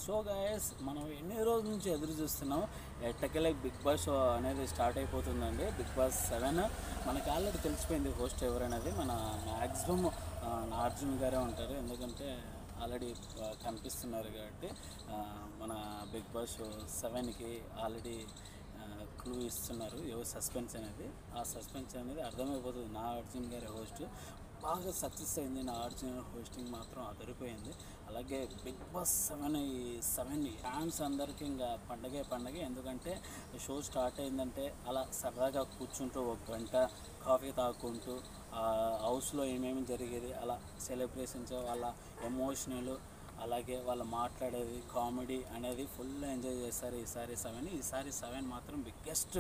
So guys మనం ఎన్ని రోజుల నుంచి ఎదురు చూస్తున్నాం. ఎట్టకెళ్ళి బిగ్ బాస్ షో అనేది స్టార్ట్ అయిపోతుందండి. బిగ్ బాస్ 7 మనకి ఆల్రెడీ తెలిసిపోయింది హోస్ట్ ఎవరనేది. మన మ్యాక్సిమం నాగార్జున గారే ఉంటారు, ఎందుకంటే ఆల్రెడీ కనిపిస్తున్నారు కాబట్టి. మన బిగ్ బాస్ షో 7కి ఆల్రెడీ క్లూ ఇస్తున్నారు ఎవరు సస్పెన్స్ అనేది. ఆ సస్పెన్స్ అనేది అర్థమైపోతుంది. నాగార్జున గారి హోస్ట్ బాగా సక్సెస్ అయింది. నాగార్జున హోస్టింగ్ మాత్రం అదిరిపోయింది. అలాగే బిగ్ బాస్ 7 ఈ 7 ఫ్యాన్స్ అందరికీ ఇంకా పండగే. ఎందుకంటే షో స్టార్ట్ అయిందంటే అలా సరదాగా కూర్చుంటూ ఒక గంట కాఫీ తాగుకుంటూ హౌస్లో ఏమేమి జరిగేది అలా సెలబ్రేషన్స్, వాళ్ళ ఎమోషనల్, అలాగే వాళ్ళు మాట్లాడేది కామెడీ అనేది ఫుల్ ఎంజాయ్ చేస్తారు ఈసారి 7 మాత్రం బిగ్గెస్ట్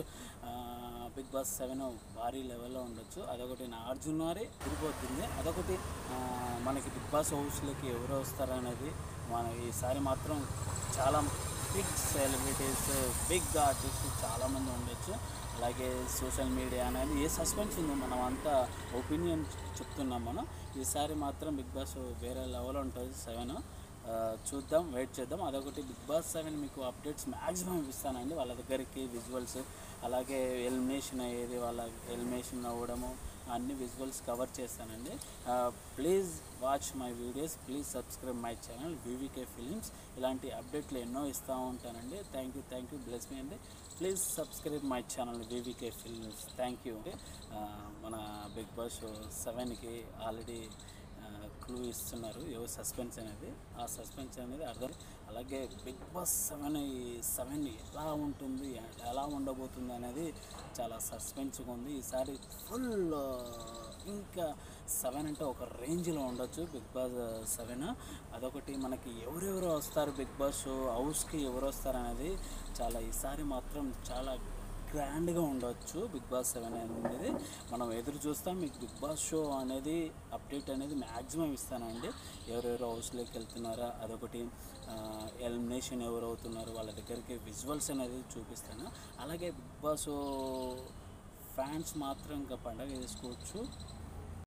బిగ్ బాస్ 7 భారీ లెవెల్లో ఉండొచ్చు. అదొకటి నాగార్జున వారి తిరిగిపోతుంది. అదొకటి మనకి బిగ్ బాస్ హౌస్లోకి ఎవరు వస్తారనేది. మన ఈసారి మాత్రం చాలా బిగ్ సెలబ్రిటీస్, బిగ్ ఆర్టిస్ట్ చాలామంది ఉండొచ్చు. అలాగే సోషల్ మీడియా అనేది ఏ సస్పెన్స్ ఉందో మనం అంతా ఒపీనియన్ చెప్తున్నాం. మనం ఈసారి మాత్రం బిగ్ బాస్ వేరే లెవెల్ ఉంటుంది. 7 చూద్దాం, వెయిట్ చేద్దాం. అదొకటి బిగ్ బాస్ 7 మీకు అప్డేట్స్ మ్యాక్సిమం ఇస్తానండి. వాళ్ళ దగ్గరికి విజువల్స్, అలాగే ఎలిమినేషన్ అయ్యేది, వాళ్ళ ఎలిమినేషన్ అవ్వడము, అన్ని విజువల్స్ కవర్ చేస్తానండి. Please watch my videos, please subscribe my channel VVK films. ఇలాంటి అప్డేట్లు ఎన్నో ఇస్తూ ఉంటానండి. థ్యాంక్ యూ బ్లెస్ మీ అండి. Please subscribe my channel VVK films. Thank you అండి. మన బిగ్ బాస్ 7కి ఆల్రెడీ క్లూ ఇస్తున్నారు ఎవరు సస్పెన్స్ అనేది. ఆ సస్పెన్స్ అనేది అర్థం. అలాగే బిగ్ బాస్ 7 ఈ 7 ఎలా ఉంటుంది, ఎలా ఉండబోతుంది అనేది చాలా సస్పెన్స్గా ఉంది. ఈసారి ఫుల్ ఇంకా 7 అంటే ఒక రేంజ్లో ఉండొచ్చు బిగ్ బాస్ 7. అదొకటి మనకి ఎవరెవరు వస్తారు బిగ్ బాస్ హౌస్కి, ఎవరు వస్తారు అనేది చాలా ఈసారి మాత్రం చాలా గ్రాండ్గా ఉండొచ్చు. బిగ్ బాస్ 7 అనేది మనం ఎదురు చూస్తాం. మీకు బిగ్ బాస్ షో అనేది అప్డేట్ అనేది మ్యాక్సిమం ఇస్తానండి. ఎవరెవరు హౌస్లోకి వెళ్తున్నారా, అదొకటి ఎలిమినేషన్ ఎవరు అవుతున్నారు, వాళ్ళ దగ్గరికి విజువల్స్ అనేది చూపిస్తాను. అలాగే బిగ్ బాస్ ఫ్యాన్స్ మాత్రం ఇంకా పండగ చేసుకోవచ్చు.